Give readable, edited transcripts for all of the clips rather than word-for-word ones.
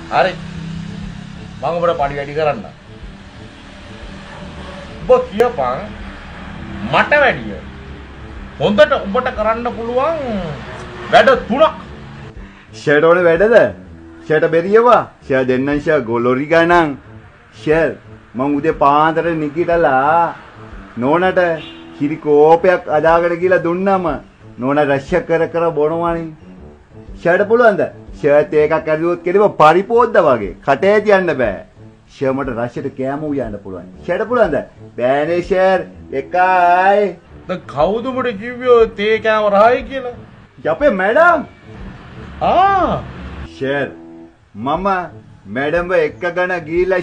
හරි. මම ඔබට පඩි වැඩි කරන්න. ඔබ කියපන් මට වැඩිය. හොඳට ඔබට කරන්න පුළුවන් වැඩ තුනක්. ෂර්ට් ඕනේ වැඩද? ෂර්ට් බෙරියවා. ෂර්ට් දෙන්නම් ෂර්ට් ගොලොරි ගණන්. ෂර්ට් මං උදේ පාන්දර නිකිටලා නෝනට කිරි කෝපයක් අදාගෙන කියලා දුන්නම නෝන රැෂ් කර කර බොනවනේ. ෂර්ට් පුළුවන්ද? ෂර්ට් එකක් ඇදුවොත් කෙලිම පරිපෝද්ද වගේ. කටේ තියන්න බෑ. ෂර්ට් මට රැෂ්ට කෑම උයන්න පුළුවන්. ෂර්ට් පුළුවන්ද? බෑනේ ෂර්ට්. එකයි. දැන් කවුද උඹට කිව්වේ තේ කෑම රහයි කියලා? යපේ මැඩම්. ෂර්ට් මම මැඩම්ව එක්කගෙන ගිහිල්ලා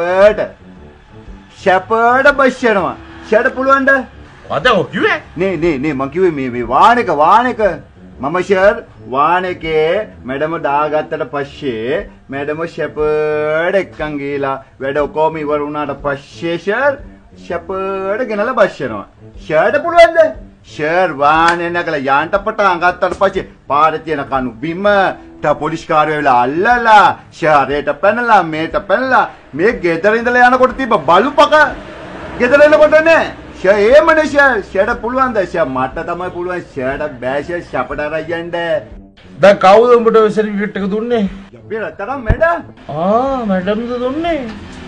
ෂැපර්ඩ් බස් යනවා. ෂර්ට් පුළුවන්ද? අද ඔය කිව්වේ? නේ මං කිව්වේ මේ වාහනක මම ෂර්ට් වාහනකේ මැඩම දාගත්තට පස්සේ මැඩම ෂැපර්ඩ් එක්කන් ගිහිලා වැඩ ඔක්කොම ඉවර වුණාට පස්සේ ෂැපර්ඩ් ගෙනලා බස් යනවා. ෂර්ට් පුළුවන්ද? ෂර්ට් වාහනේ නැගලා යාන්ට පටන් ගත්තට පස්සේ පාරේ තියෙන කණු බිම පොලිස් කාර්යය වෙලා අල්ලලා ෂර්ට් පැනලා මේට පැනලා මේ ගෙදර ඉඳලා යනකොට තිබ්බ බලුපක ගෙදර එනකොට නෑ ඒමනේ ෂර්ට් පුළුවන්ද? මට තමයි පුළුවන්. ෂර්ට් බෑ ෂපට අරයන්ද. දැන් කවුද උඹට ඔය සර්ටිෆිකේට් එක දුන්නේ? යපේ රත්තරන් මැඩම්. මැඩම්ද දුන්නේ.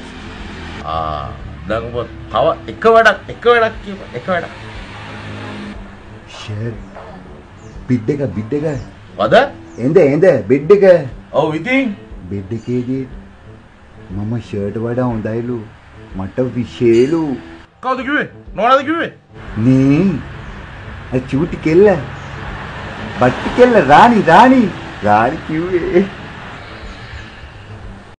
දැන් ඔබ තව එක වැඩක් කියපන්. එක වැඩක්. ෂර්ට් බිඩ් එක. වද? එඳ බෙඩ් එක. ඔව් ඉතින් බෙඩ් එකේදී මම ෂර්ට් වඩා හොඳයිලු. මට විශේෂලු. කවුද කිව්වේ? නෝනාද කිව්වේ? නේ. චූටි කෙල්ල. බට්ටි කෙල්ල රාණි කිව්වේ.